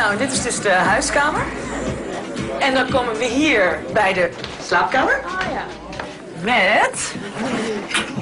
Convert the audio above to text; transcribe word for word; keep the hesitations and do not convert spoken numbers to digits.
Nou, dit is dus de huiskamer. En dan komen we hier bij de slaapkamer. Ah ja. Met